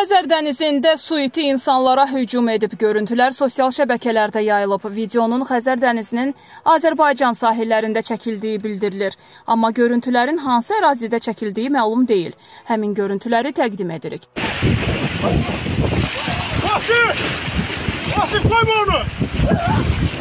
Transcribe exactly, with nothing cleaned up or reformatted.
Xəzər dənizində su iti insanlara hücum edib. Görüntülər sosial şəbəkələrdə yayılıb. Videonun Xəzər dənizinin Azərbaycan sahillərində çəkildiyi bildirilir. Amma görüntülərin hansı ərazidə çəkildiyi məlum deyil. Həmin görüntüləri təqdim edirik. Vasif! Vasif, koyma onu!